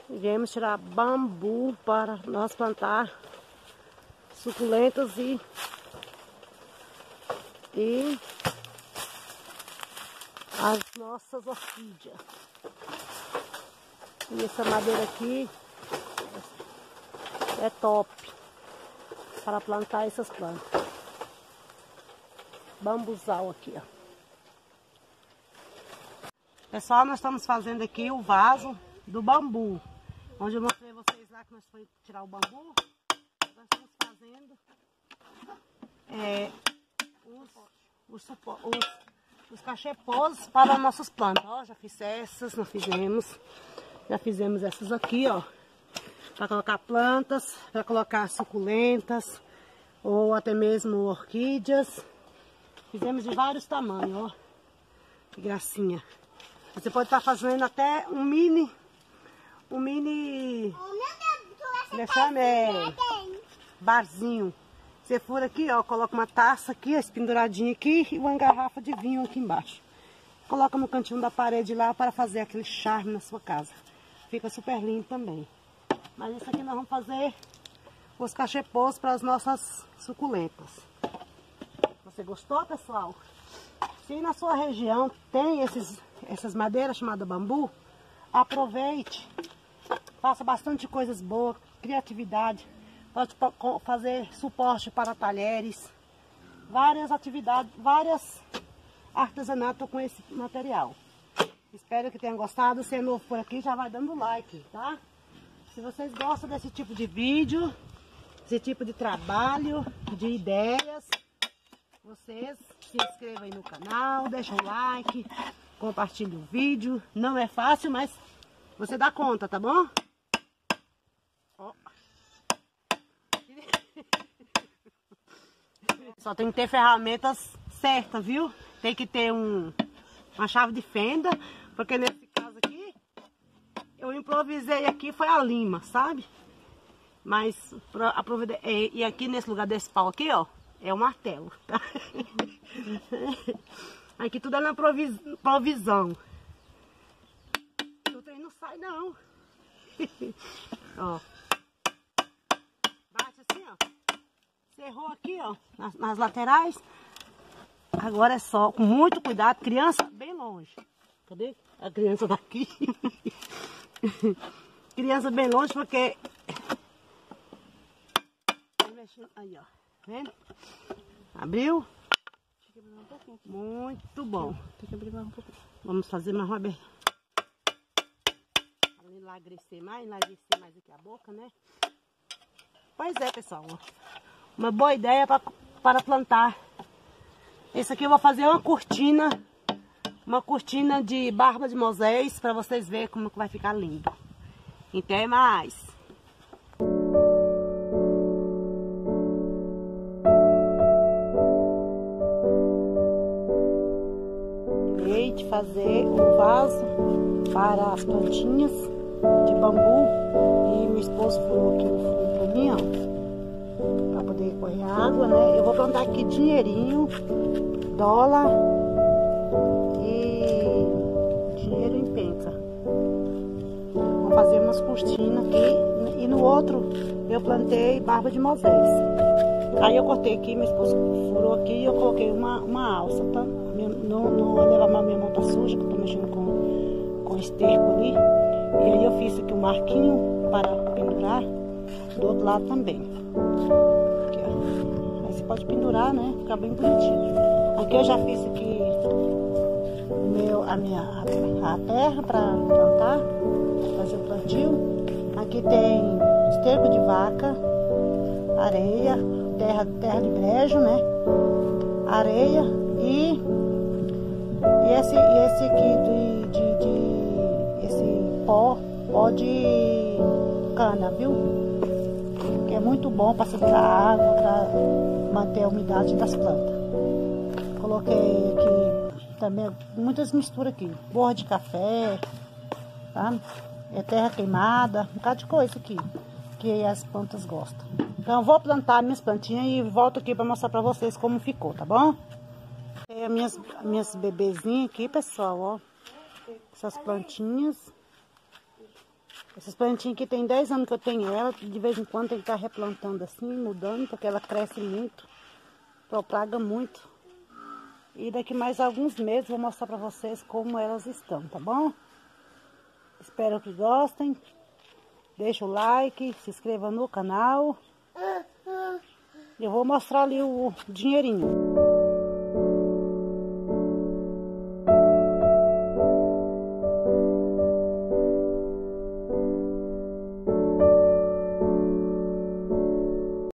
Viemos tirar bambu para nós plantar suculentas e as nossas orquídeas. E essa madeira aqui é top para plantar essas plantas. Bambuzal aqui, ó. Pessoal, nós estamos fazendo aqui o vaso do bambu. Onde eu mostrei a vocês lá que nós fomos tirar o bambu. Nós estamos fazendo os cachepôs para nossas plantas. Ó, já fiz essas, nós fizemos. Já fizemos essas aqui, ó. Para colocar plantas, para colocar suculentas ou até mesmo orquídeas. Fizemos de vários tamanhos, ó. Que gracinha. Você pode estar fazendo até um mini, barzinho. Você fura aqui, ó, coloca uma taça aqui, esse penduradinho aqui e uma garrafa de vinho aqui embaixo. Coloca no cantinho da parede lá para fazer aquele charme na sua casa. Fica super lindo também. Mas isso aqui nós vamos fazer os cachepôs para as nossas suculentas. Você gostou, pessoal? Se na sua região tem essas madeiras chamadas bambu, aproveite. Faça bastante coisas boas, criatividade. Pode fazer suporte para talheres. Várias atividades, várias artesanatos com esse material. Espero que tenham gostado. Se é novo por aqui, já vai dando like, tá? Se vocês gostam desse tipo de vídeo, esse tipo de trabalho, de ideias, vocês se inscrevam aí no canal, deixem um like, compartilhem o vídeo. Não é fácil, mas você dá conta, tá bom? Ó. Só tem que ter ferramentas certas, viu? Tem que ter uma chave de fenda, porque nesse caso aqui, eu improvisei aqui, foi a lima, sabe? Mas, e aqui nesse lugar desse pau aqui, ó, é o martelo, tá? Aqui tudo é na provisão. O trem não sai, não. Ó. Bate assim, ó. Cerrou aqui, ó, nas laterais. Agora é só, com muito cuidado, criança bem longe. Cadê? A criança daqui. Criança bem longe, porque... Aí, ó. Vendo? Abriu? Muito bom. Tem que abrir mais um pouquinho. Vamos fazer mais uma abertura. Para enlagrecer mais aqui a boca, né? Pois é, pessoal. Uma boa ideia para plantar. Esse aqui eu vou fazer uma cortina de barba de Moisés, para vocês verem como que vai ficar lindo. Até mais! De fazer um vaso para as plantinhas de bambu e meu esposo furou aqui o fundo para mim, ó, para poder correr a água, né? Eu vou plantar aqui dinheirinho, dólar e dinheiro em penca. Vou fazer umas cortinas aqui e no outro eu plantei barba de Moisés. Aí eu cortei aqui, meu esposo furou aqui e eu coloquei uma alça, tá? Não levar a minha mão tá suja, que eu tô mexendo com esterco ali. E aí eu fiz aqui um marquinho para pendurar do outro lado também. Aqui, ó. Aí você pode pendurar, né? Ficar bem bonitinho. Aqui eu já fiz aqui a terra para plantar, fazer o plantio. Aqui tem esterco de vaca, areia, terra de brejo, né? Areia e esse aqui esse pó de cana, viu? Que é muito bom para segurar a água, para manter a umidade das plantas. Coloquei aqui também muitas misturas aqui, borra de café, tá? É terra queimada, um bocado de coisa aqui que as plantas gostam. Então eu vou plantar minhas plantinhas e volto aqui para mostrar para vocês como ficou, tá bom? Tem as minhas bebezinhas aqui, pessoal, ó. Essas plantinhas. Essas plantinhas aqui tem 10 anos que eu tenho ela. De vez em quando tem que estar replantando assim, mudando, porque ela cresce muito. Propaga muito. E daqui mais alguns meses vou mostrar pra vocês como elas estão, tá bom? Espero que gostem. Deixa o like, se inscreva no canal. Eu vou mostrar ali o dinheirinho.